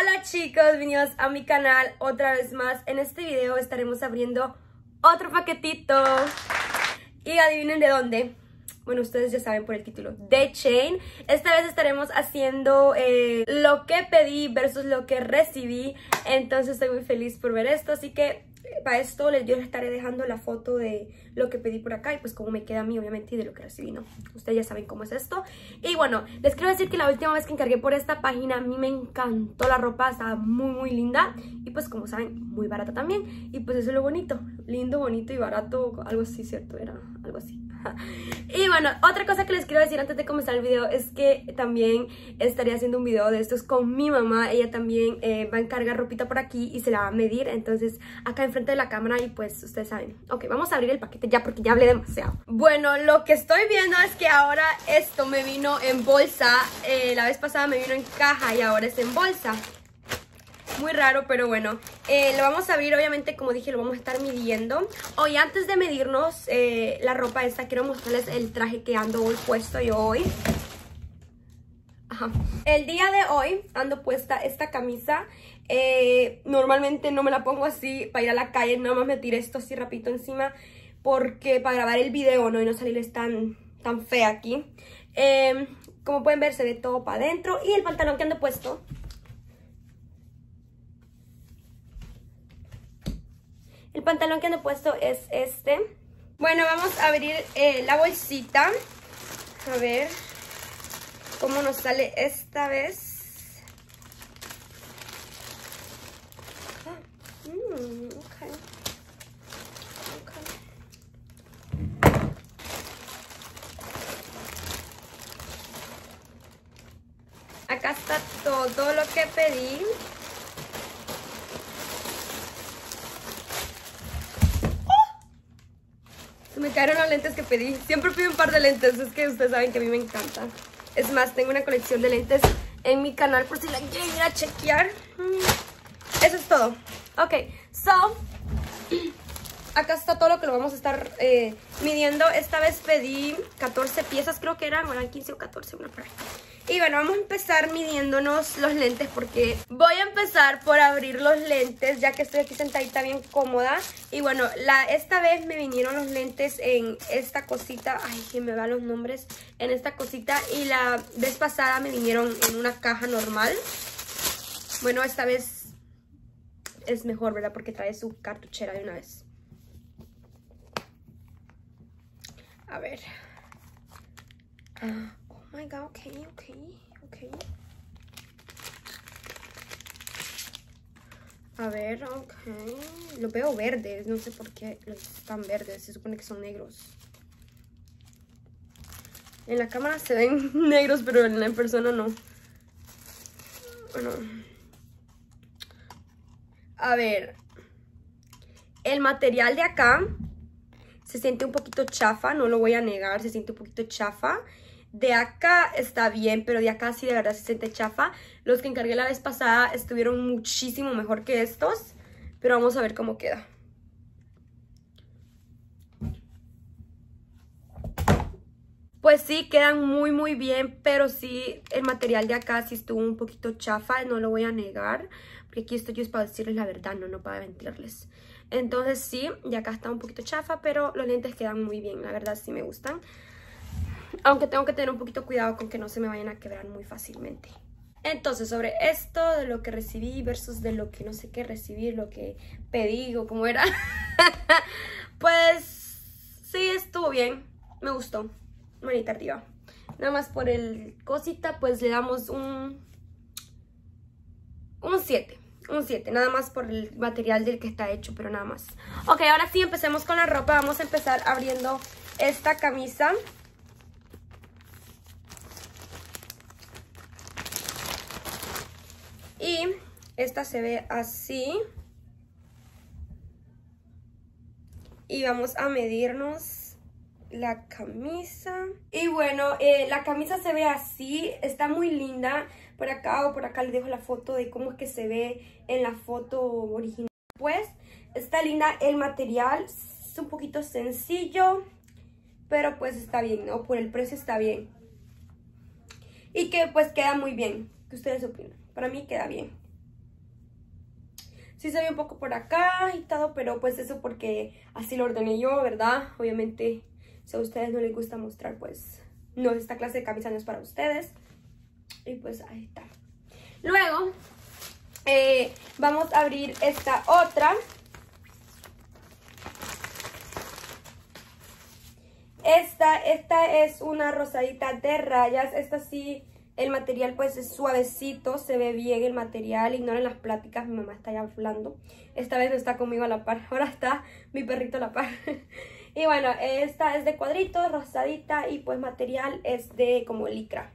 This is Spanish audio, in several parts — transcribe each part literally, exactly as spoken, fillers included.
Hola chicos, bienvenidos a mi canal otra vez más. En este video estaremos abriendo otro paquetito. Y adivinen de dónde. Bueno, ustedes ya saben por el título, de Shein. Esta vez estaremos haciendo eh, lo que pedí versus lo que recibí. Entonces estoy muy feliz por ver esto, así que para esto yo les estaré dejando la foto de lo que pedí por acá y pues cómo me queda a mí, obviamente, y de lo que recibí, ¿no? Ustedes ya saben cómo es esto. Y bueno, les quiero decir que la última vez que encargué por esta página a mí me encantó la ropa, estaba muy muy linda y pues como saben, muy barata también. Y pues eso es lo bonito, lindo, bonito y barato, algo así, ¿cierto? Era algo así. Y bueno, otra cosa que les quiero decir antes de comenzar el video es que también estaré haciendo un video de estos con mi mamá. Ella también eh, va a encargar ropita por aquí y se la va a medir, entonces acá enfrente de la cámara y pues ustedes saben. Ok, vamos a abrir el paquete ya porque ya hablé demasiado. Bueno, lo que estoy viendo es que ahora esto me vino en bolsa. eh, La vez pasada me vino en caja y ahora es en bolsa. Muy raro, pero bueno, eh, lo vamos a abrir, obviamente, como dije, lo vamos a estar midiendo. Hoy, antes de medirnos eh, la ropa esta, quiero mostrarles el traje que ando hoy puesto yo hoy. Ajá. El día de hoy ando puesta esta camisa. eh, Normalmente no me la pongo así para ir a la calle, nada más me tiré esto así rapidito encima, porque para grabar el video, ¿no? Y no salirles tan, tan fea aquí. eh, Como pueden ver, se ve todo para adentro. Y el pantalón que ando puesto, El pantalón que ando puesto es este. Bueno, vamos a abrir eh, la bolsita. A ver cómo nos sale esta vez. Ah, mm, okay. Okay. Acá está todo lo que pedí. Me cayeron los lentes que pedí. Siempre pido un par de lentes, es que ustedes saben que a mí me encanta. Es más, tengo una colección de lentes en mi canal por si la quieren ir a chequear. Eso es todo. Ok, so acá está todo lo que lo vamos a estar eh, midiendo. Esta vez pedí catorce piezas, creo que eran, o eran quince o catorce, una por ahí. Y bueno, vamos a empezar midiéndonos los lentes porque voy a empezar por abrir los lentes, ya que estoy aquí sentadita bien cómoda. Y bueno, la, esta vez me vinieron los lentes en esta cosita. Ay, que me van los nombres. En esta cosita. Y la vez pasada me vinieron en una caja normal. Bueno, esta vez es mejor, ¿verdad? Porque trae su cartuchera de una vez. A ver. Ah. Oh my god, ok, ok, ok. A ver, ok. Los veo verdes, no sé por qué los están verdes, se supone que son negros. En la cámara se ven negros, pero en la persona no. Bueno. A ver. El material de acá se siente un poquito chafa, no lo voy a negar, se siente un poquito chafa. De acá está bien, pero de acá sí de verdad se siente chafa. Los que encargué la vez pasada estuvieron muchísimo mejor que estos. Pero vamos a ver cómo queda. Pues sí, quedan muy muy bien, pero sí, el material de acá sí estuvo un poquito chafa, no lo voy a negar. Porque aquí estoy yo es para decirles la verdad, no, no para mentirles. Entonces sí, de acá está un poquito chafa, pero los lentes quedan muy bien, la verdad sí me gustan. Aunque tengo que tener un poquito cuidado con que no se me vayan a quebrar muy fácilmente. Entonces, sobre esto de lo que recibí versus de lo que no sé qué recibir, lo que pedí o cómo era. Pues sí, estuvo bien. Me gustó. Manita arriba. Nada más por el cosita, pues le damos un un siete. Un siete, nada más por el material del que está hecho, pero nada más. Ok, ahora sí, empecemos con la ropa. Vamos a empezar abriendo esta camisa. Y esta se ve así. Y vamos a medirnos la camisa. Y bueno, eh, la camisa se ve así. Está muy linda. Por acá o por acá les dejo la foto de cómo es que se ve en la foto original. Pues está linda el material. Es un poquito sencillo, pero pues está bien, ¿no? Por el precio está bien. Y que pues queda muy bien. ¿Qué ustedes opinan? Para mí queda bien. Sí se ve un poco por acá agitado, pero pues eso porque así lo ordené yo, ¿verdad? Obviamente, si a ustedes no les gusta mostrar, pues no, esta clase de camisa no es para ustedes. Y pues ahí está. Luego, eh, vamos a abrir esta otra. Esta, esta es una rosadita de rayas. Esta sí, el material pues es suavecito, se ve bien el material. Ignoren las pláticas, mi mamá está ya hablando. Esta vez no está conmigo a la par, ahora está mi perrito a la par. Y bueno, esta es de cuadritos, rosadita, y pues material es de como licra.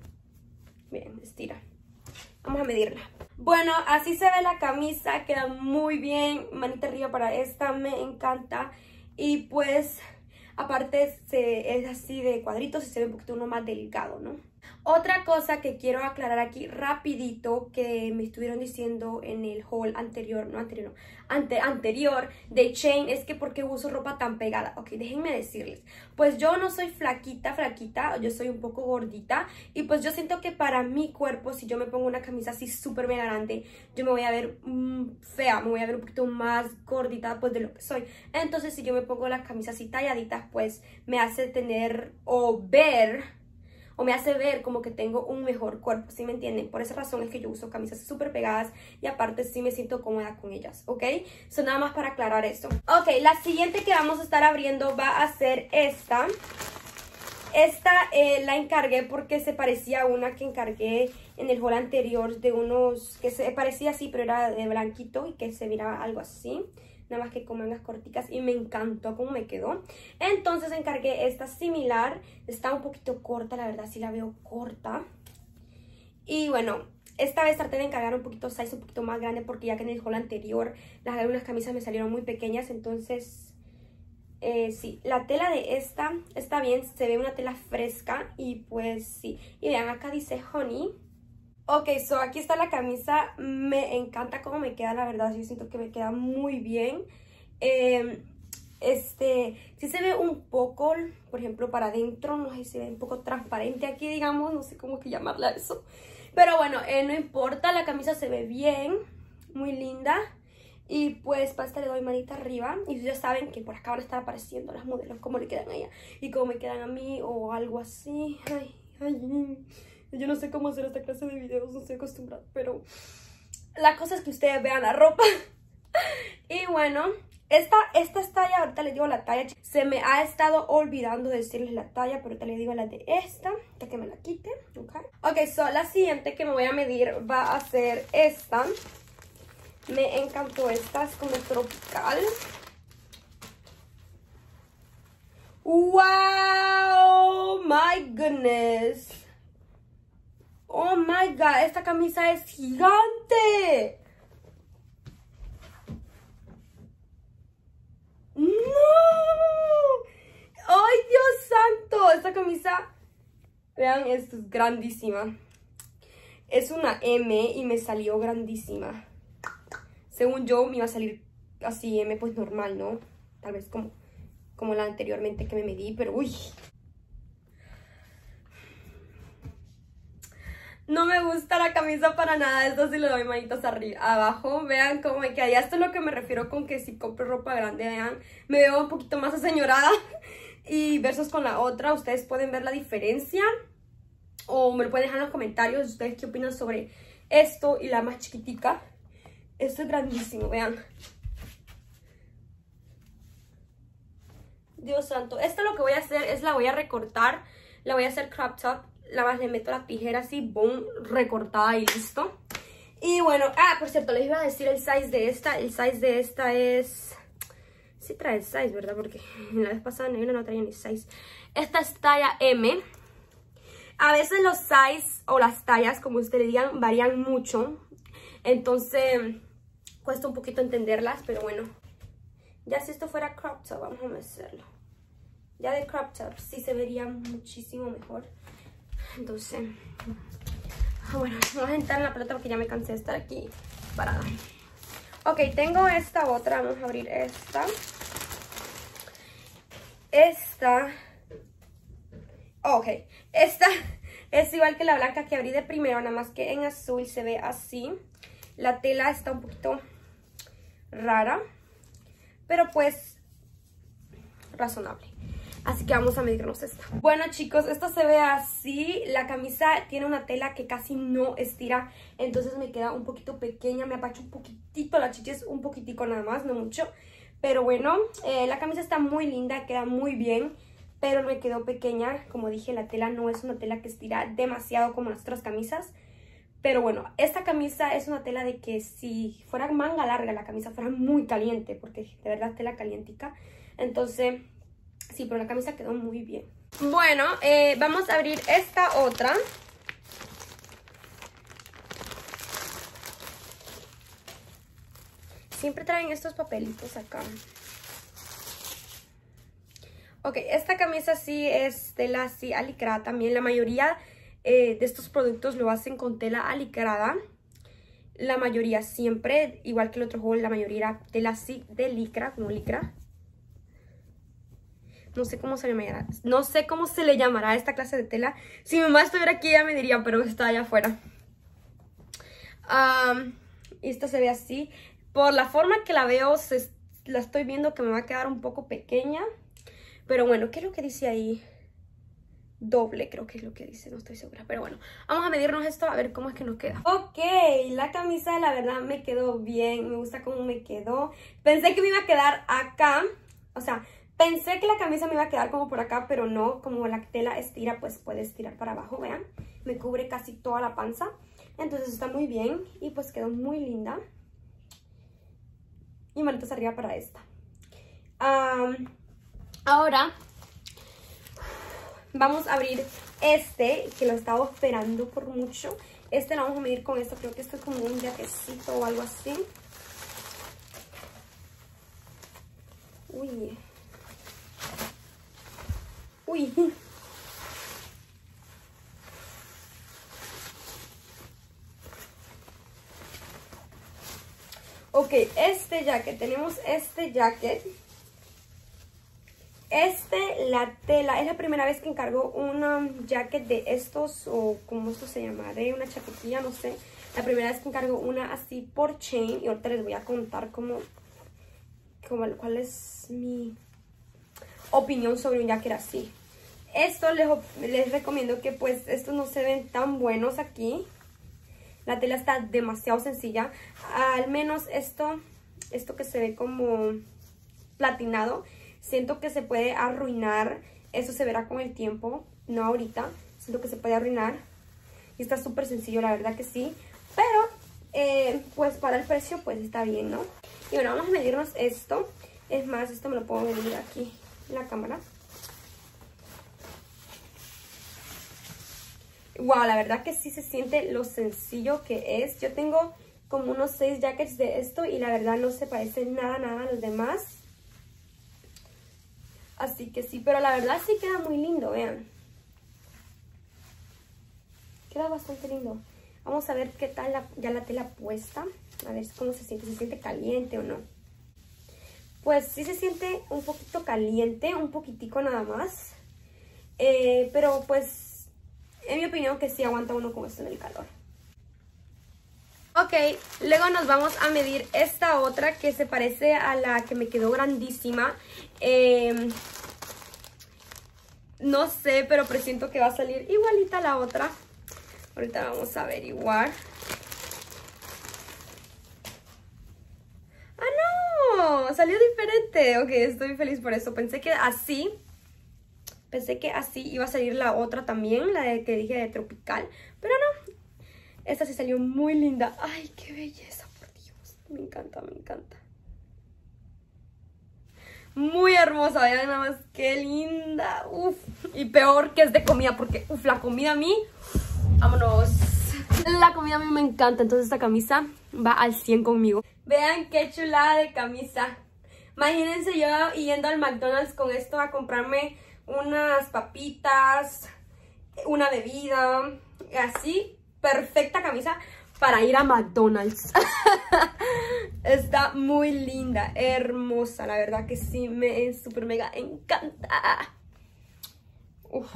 Bien, estira. Vamos a medirla. Bueno, así se ve la camisa, queda muy bien. Manita arriba para esta, me encanta. Y pues, aparte se, es así de cuadritos y se ve un poquito uno más delgado, ¿no? Otra cosa que quiero aclarar aquí rapidito, que me estuvieron diciendo en el haul anterior, no anterior, no, ante, anterior de Shein, es que ¿por qué uso ropa tan pegada? Ok, déjenme decirles, pues yo no soy flaquita, flaquita, yo soy un poco gordita, y pues yo siento que para mi cuerpo, si yo me pongo una camisa así súper mega grande, yo me voy a ver mmm, fea, me voy a ver un poquito más gordita pues de lo que soy. Entonces si yo me pongo las camisas así talladitas, pues me hace tener o ver... o me hace ver como que tengo un mejor cuerpo, ¿sí me entienden? Por esa razón es que yo uso camisas súper pegadas y aparte sí me siento cómoda con ellas, ¿ok? So, nada más para aclarar esto. Ok, la siguiente que vamos a estar abriendo va a ser esta. Esta eh, la encargué porque se parecía a una que encargué en el haul anterior de unos que se parecía así, pero era de blanquito y que se miraba algo así. Nada más que con mangas corticas y me encantó cómo me quedó. Entonces encargué esta similar. Está un poquito corta, la verdad, sí la veo corta. Y bueno, esta vez traté de encargar un poquito size, un poquito más grande, porque ya que en el haul anterior las algunas camisas me salieron muy pequeñas. Entonces, eh, sí, la tela de esta está bien, se ve una tela fresca y pues sí. Y vean, acá dice Honey. Ok, so aquí está la camisa, me encanta cómo me queda, la verdad, yo siento que me queda muy bien. Eh, este, sí se ve un poco, por ejemplo, para adentro, no sé si se ve un poco transparente aquí, digamos, no sé cómo que llamarle a eso. Pero bueno, eh, no importa, la camisa se ve bien, muy linda. Y pues para esta le doy manita arriba. Y ya saben que por acá van a estar apareciendo las modelos, cómo le quedan a ella y cómo me quedan a mí o algo así. Ay, ay... Yo no sé cómo hacer esta clase de videos, no estoy acostumbrada, pero la cosa es que ustedes vean la ropa. Y bueno, esta, esta es talla, ahorita les digo la talla. Se me ha estado olvidando decirles la talla, pero ahorita les digo la de esta, ya que me la quite, ok. Ok, so la siguiente que me voy a medir va a ser esta. Me encantó esta, es como tropical. ¡Wow! ¡My goodness! ¡Oh, my God! ¡Esta camisa es gigante! ¡No! ¡Ay, Dios santo! Esta camisa, vean, esto es grandísima. Es una M y me salió grandísima. Según yo, me iba a salir así M, pues normal, ¿no? Tal vez como, como la anteriormente que me medí, pero uy... No me gusta la camisa para nada, esto sí le doy manitos arriba, abajo, vean cómo me queda. Y esto es lo que me refiero con que si compro ropa grande, vean, me veo un poquito más aseñorada. Y versus con la otra, ustedes pueden ver la diferencia. O me lo pueden dejar en los comentarios, ustedes qué opinan sobre esto y la más chiquitica. Esto es grandísimo, vean. Dios santo, esto lo que voy a hacer es la voy a recortar, la voy a hacer crop top. La más le meto la tijera así, boom, recortada y listo. Y bueno, ah, por cierto, les iba a decir el size de esta. El size de esta es... Sí trae el size, ¿verdad? Porque la vez pasada negra no traía ni size. Esta es talla M. A veces los size o las tallas, como ustedes digan, varían mucho. Entonces, cuesta un poquito entenderlas, pero bueno. Ya si esto fuera crop top, vamos a hacerlo. Ya de crop top sí se vería muchísimo mejor. Entonces, bueno, vamos a entrar en la pelota porque ya me cansé de estar aquí parada. Ok, tengo esta otra, vamos a abrir esta. Esta, ok, esta es igual que la blanca que abrí de primero, nada más que en azul se ve así. La tela está un poquito rara, pero pues razonable. Así que vamos a medirnos esta. Bueno chicos, esto se ve así. La camisa tiene una tela que casi no estira, entonces me queda un poquito pequeña. Me apacho un poquitito la chichis, un poquitico nada más, no mucho. Pero bueno, eh, la camisa está muy linda, queda muy bien, pero me quedó pequeña. Como dije, la tela no es una tela que estira demasiado como las otras camisas. Pero bueno, esta camisa es una tela de que si fuera manga larga la camisa fuera muy caliente, porque de verdad tela calientica. Entonces, sí, pero la camisa quedó muy bien. Bueno, eh, vamos a abrir esta otra. Siempre traen estos papelitos acá. Ok, esta camisa sí es tela así alicrada también. La mayoría eh, de estos productos lo hacen con tela alicrada. La mayoría siempre, igual que el otro juego, la mayoría era tela así de licra, como licra. No sé cómo se le llamará, no sé cómo se le llamará a esta clase de tela. Si mi mamá estuviera aquí ella me diría, pero está allá afuera. Um, y esta se ve así. Por la forma que la veo, se, la estoy viendo que me va a quedar un poco pequeña. Pero bueno, ¿qué es lo que dice ahí? Doble, creo que es lo que dice, no estoy segura. Pero bueno, vamos a medirnos esto a ver cómo es que nos queda. Ok, la camisa la verdad me quedó bien. Me gusta cómo me quedó. Pensé que me iba a quedar acá. O sea, pensé que la camisa me iba a quedar como por acá, pero no. Como la tela estira, pues puede estirar para abajo, vean. Me cubre casi toda la panza. Entonces está muy bien y pues quedó muy linda. Y manitas arriba para esta. Um, ahora vamos a abrir este, que lo estaba esperando por mucho. Este lo vamos a medir con esto. Creo que esto es como un jaquecito o algo así. Uy. Uy. Ok, este jacket, tenemos este jacket. Este, la tela, es la primera vez que encargo una jacket de estos, o como esto se llamará, una chaquetilla, no sé. La primera vez que encargo una así por Chain, y ahorita les voy a contar cómo, cómo cuál es mi opinión sobre un jacket así. Esto les, les recomiendo que pues estos no se ven tan buenos aquí. La tela está demasiado sencilla. Al menos esto, esto que se ve como platinado, siento que se puede arruinar. Eso se verá con el tiempo, no ahorita. Siento que se puede arruinar. Y está súper sencillo, la verdad que sí. Pero, eh, pues para el precio, pues está bien, ¿no? Y bueno, vamos a medirnos esto. Es más, esto me lo puedo medir aquí en la cámara. Wow, la verdad que sí se siente lo sencillo que es. Yo tengo como unos seis jackets de esto y la verdad no se parece nada, nada a los demás. Así que sí, pero la verdad sí queda muy lindo, vean. Queda bastante lindo. Vamos a ver qué tal la, ya la tela puesta. A ver cómo se siente, si se siente caliente o no. Pues sí se siente un poquito caliente, un poquitico nada más. Eh, pero pues... en mi opinión que sí aguanta uno con esto en el calor. Ok, luego nos vamos a medir esta otra que se parece a la que me quedó grandísima. Eh, no sé, pero presiento que va a salir igualita a la otra. Ahorita vamos a averiguar. ¡Ah, no! Salió diferente. Ok, estoy feliz por eso. Pensé que así... Pensé que así iba a salir la otra también, la de que dije de tropical. Pero no, esta sí salió muy linda. ¡Ay, qué belleza, por Dios! Me encanta, me encanta. Muy hermosa, vean nada más, qué linda. Uf, y peor que es de comida, porque uf, la comida a mí, vámonos. La comida a mí me encanta, entonces esta camisa va al cien conmigo. Vean qué chulada de camisa. Imagínense yo yendo al McDonald's con esto a comprarme unas papitas, una bebida, así, perfecta camisa para ir a McDonald's. Está muy linda, hermosa, la verdad que sí, me súper mega encanta. Uf.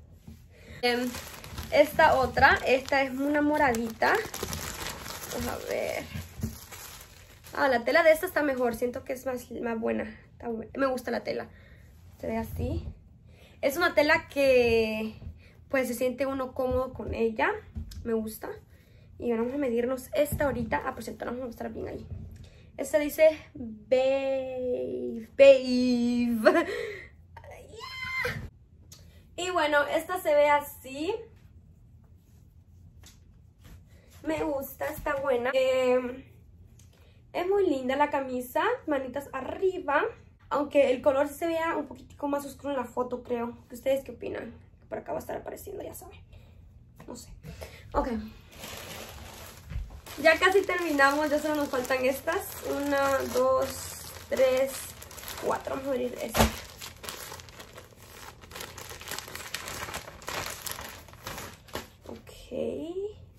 Esta otra, esta es una moradita. Vamos a ver. Ah, la tela de esta está mejor. Siento que es más, más buena. Está buena. Me gusta la tela. Se ve así. Es una tela que pues se siente uno cómodo con ella. Me gusta. Y bueno, vamos a medirnos esta ahorita. Ah, por cierto, nos vamos a mostrar bien ahí. Esta dice Babe. Babe. Yeah. Y bueno, esta se ve así. Me gusta, está buena. Eh, es muy linda la camisa. Manitas arriba. Aunque el color se vea un poquitico más oscuro en la foto, creo. ¿Ustedes qué opinan? Por acá va a estar apareciendo, ya saben. No sé. Ok. Ya casi terminamos. Ya solo nos faltan estas. Una, dos, tres, cuatro. Vamos a abrir esta. Ok.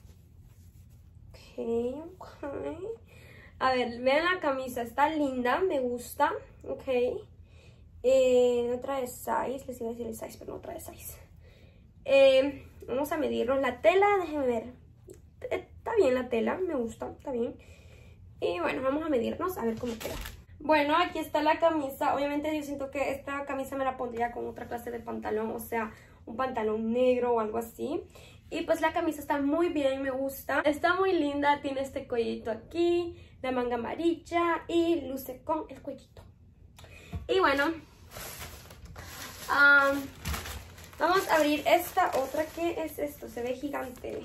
Ok, ok. A ver, vean la camisa, está linda, me gusta, ok. Eh, no trae size, les iba a decir el size, pero no trae size. Eh, vamos a medirnos la tela, déjenme ver. Está bien la tela, me gusta, está bien. Y bueno, vamos a medirnos, a ver cómo queda. Bueno, aquí está la camisa. Obviamente yo siento que esta camisa me la pondría con otra clase de pantalón, o sea, un pantalón negro o algo así. Y pues la camisa está muy bien, me gusta. Está muy linda, tiene este cuellito aquí, la manga amarilla y luce con el cuellito. Y bueno, um, vamos a abrir esta otra. ¿Qué es esto? Se ve gigante.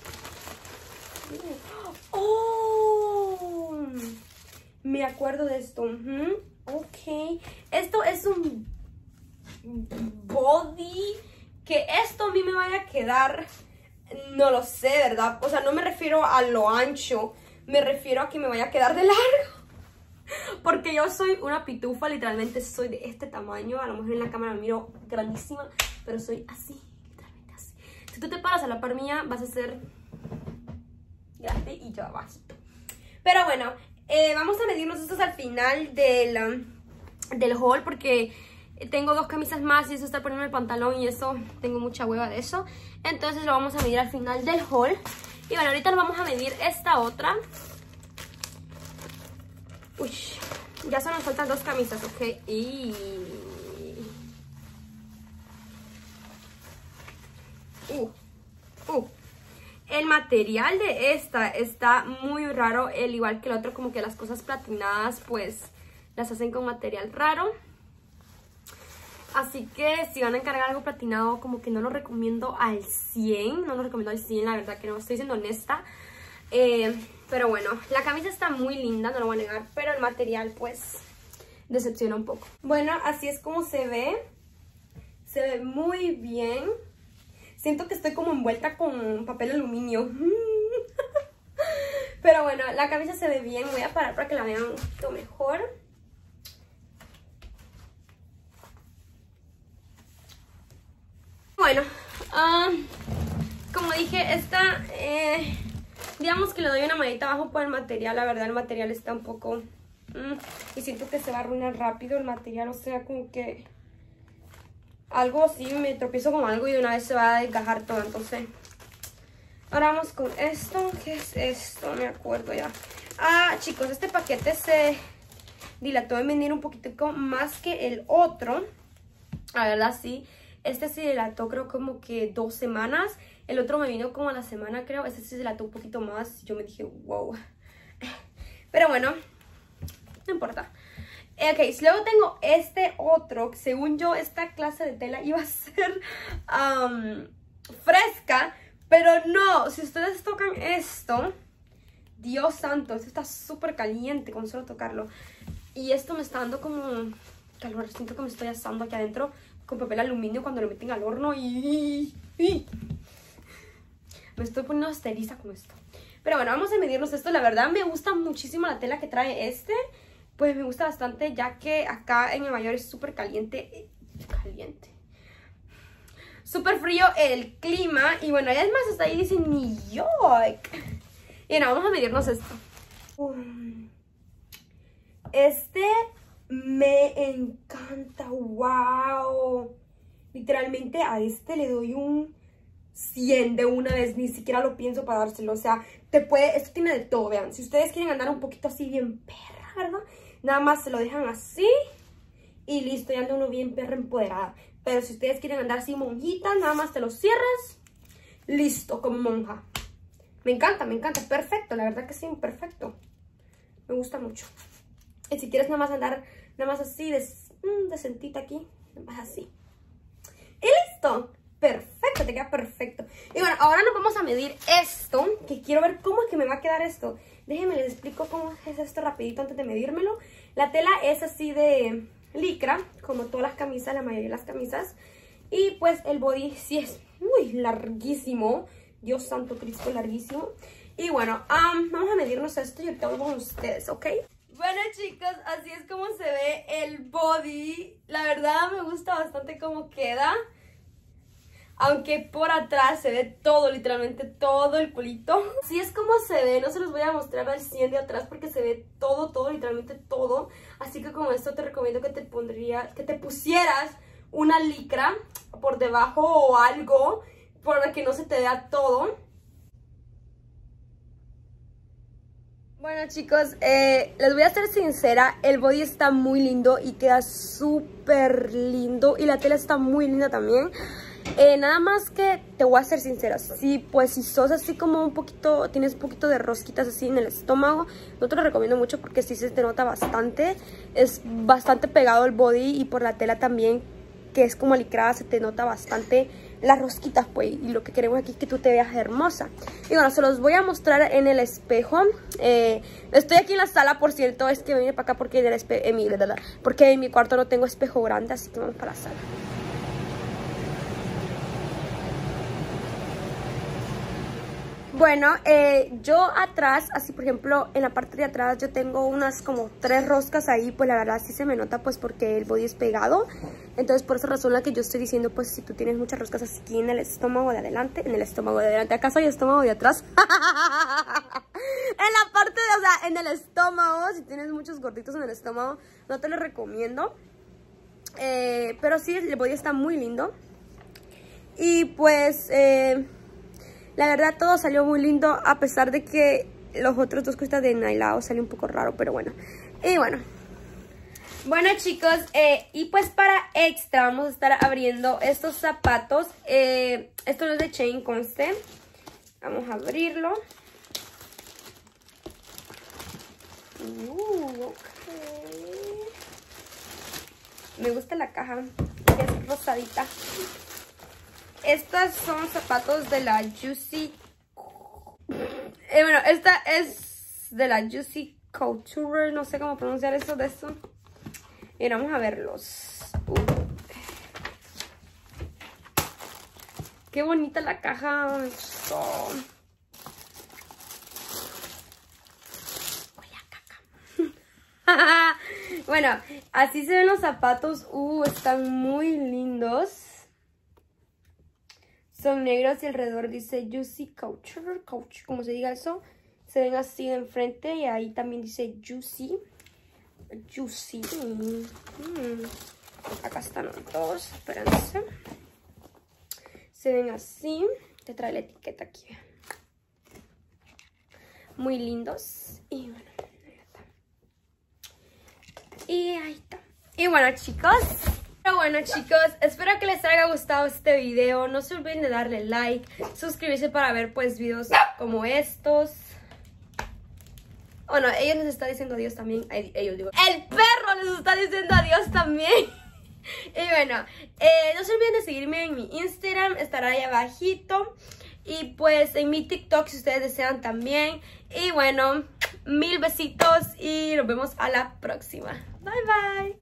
¡Oh! Me acuerdo de esto. Uh-huh. Ok. Esto es un body. Que esto a mí me vaya a quedar... No lo sé, ¿verdad? O sea, no me refiero a lo ancho. Me refiero a que me vaya a quedar de largo. Porque yo soy una pitufa. Literalmente soy de este tamaño. A lo mejor en la cámara me miro grandísima. Pero soy así. Literalmente así. Si tú te paras a la par mía, vas a ser grande y yo abajito. Pero bueno, eh, vamos a medirnos estos al final del, um, del haul. Porque... tengo dos camisas más y eso está poniendo el pantalón y eso, tengo mucha hueva de eso. Entonces lo vamos a medir al final del haul. Y bueno, ahorita nos vamos a medir esta otra. Uy, ya solo nos faltan dos camisas, ok. Y... Uh, uh. El material de esta está muy raro, al igual que el otro, como que las cosas platinadas pues las hacen con material raro. Así que si van a encargar algo platinado, como que no lo recomiendo al cien. No lo recomiendo al cien, la verdad que no, estoy siendo honesta. Eh, pero bueno, la camisa está muy linda, no lo voy a negar. Pero el material pues decepciona un poco. Bueno, así es como se ve. Se ve muy bien. Siento que estoy como envuelta con papel aluminio. Pero bueno, la camisa se ve bien. Voy a parar para que la vean un poquito mejor. Bueno, um, como dije, esta, eh, digamos que le doy una manita abajo por el material. La verdad el material está un poco... Mm, y siento que se va a arruinar rápido el material. O sea, como que algo así, me tropiezo con algo y de una vez se va a desgajar todo. Entonces, ahora vamos con esto. ¿Qué es esto? No me acuerdo ya. Ah, chicos, este paquete se dilató en venir un poquito más que el otro. La verdad, sí. Este se dilató creo como que dos semanas. El otro me vino como a la semana creo. Este se dilató un poquito más. Yo me dije wow. Pero bueno, no importa. Ok, luego tengo este otro. Según yo esta clase de tela iba a ser um, fresca. Pero no, si ustedes tocan esto, Dios santo, esto está súper caliente con solo tocarlo. Y esto me está dando como calor. Siento que me estoy asando aquí adentro con papel aluminio cuando lo meten al horno y, y me estoy poniendo asteriza con esto. Pero bueno, vamos a medirnos esto. La verdad me gusta muchísimo la tela que trae este. Pues me gusta bastante, ya que acá en Nueva York es súper caliente. Caliente. Súper frío el clima. Y bueno, además hasta ahí dice New York. Y bueno, vamos a medirnos esto. Um, este... me encanta, wow. Literalmente a este le doy un cien de una vez, ni siquiera lo pienso para dárselo. O sea, te puede, esto tiene de todo, vean. Si ustedes quieren andar un poquito así bien perra, ¿verdad? Nada más se lo dejan así y listo, ya anda uno bien perra empoderada. Pero si ustedes quieren andar así monjita, nada más te lo cierras, listo, como monja. Me encanta, me encanta, perfecto, la verdad que sí, perfecto. Me gusta mucho. Y si quieres nada más andar, nada más así, de, mm, decentita aquí, nada más así. Y listo. Perfecto, te queda perfecto. Y bueno, ahora nos vamos a medir esto, que quiero ver cómo es que me va a quedar esto. Déjenme les explico cómo es esto rapidito antes de medírmelo. La tela es así de licra, como todas las camisas, la mayoría de las camisas. Y pues el body sí es muy larguísimo. Dios santo Cristo, larguísimo. Y bueno, um, vamos a medirnos esto y ahorita vuelvo con ustedes, ¿ok? Bueno chicos, así es como se ve el body. La verdad me gusta bastante cómo queda. Aunque por atrás se ve todo, literalmente todo el culito. Así es como se ve, no se los voy a mostrar al cien de atrás porque se ve todo, todo, literalmente todo. Así que con esto te recomiendo que te pondría, que te pusieras una licra por debajo o algo para que no se te vea todo. Bueno chicos, eh, les voy a ser sincera, el body está muy lindo y queda súper lindo y la tela está muy linda también. Eh, nada más que te voy a ser sincera, sí, pues si sos así como un poquito, tienes un poquito de rosquitas así en el estómago, no te lo recomiendo mucho porque sí se te nota bastante, es bastante pegado el body y por la tela también, que es como licrada, se te nota bastante las rosquitas pues, y lo que queremos aquí es que tú te veas hermosa. Y bueno, se los voy a mostrar en el espejo. eh, estoy aquí en la sala, por cierto, es que vine para acá porque en, el espe en mi, porque en mi cuarto no tengo espejo grande, así que vamos para la sala. Bueno, eh, yo atrás, así por ejemplo, en la parte de atrás yo tengo unas como tres roscas ahí, pues la verdad sí se me nota pues porque el body es pegado. Entonces por esa razón la que yo estoy diciendo, pues si tú tienes muchas roscas aquí en el estómago de adelante, en el estómago de adelante, ¿acaso hay estómago de atrás? En la parte de, o sea, en el estómago, si tienes muchos gorditos en el estómago, no te lo recomiendo. Eh, pero sí, el body está muy lindo. Y pues... Eh, la verdad todo salió muy lindo, a pesar de que los otros dos cositas de nailado salió un poco raro, pero bueno. Y bueno. Bueno chicos, eh, y pues para extra vamos a estar abriendo estos zapatos. Eh, esto no es de Chain, conste. Vamos a abrirlo. Uh, okay. Me gusta la caja, es rosadita. Estos son zapatos de la Juicy. Eh, bueno, esta es de la Juicy Couture. No sé cómo pronunciar eso de eso. Y vamos a verlos. Uh. Qué bonita la caja. Son. Bueno, así se ven los zapatos. Uh, están muy lindos. Son negros y alrededor dice Juicy Couture, Couture, como se diga eso. Se ven así de enfrente y ahí también dice Juicy. Juicy. Mm. Acá están los dos, espérense. Se ven así. Te trae la etiqueta aquí. Muy lindos. Y bueno, ahí está. Y ahí está. Y bueno chicos. Pero bueno chicos, espero que les haya gustado este video. No se olviden de darle like, suscribirse para ver pues videos como estos. Bueno, ellos les está diciendo adiós también. Ellos digo, el perro les está diciendo adiós también. Y bueno, eh, no se olviden de seguirme en mi Instagram, estará ahí abajito. Y pues en mi TikTok si ustedes desean también. Y bueno, mil besitos y nos vemos a la próxima. Bye bye.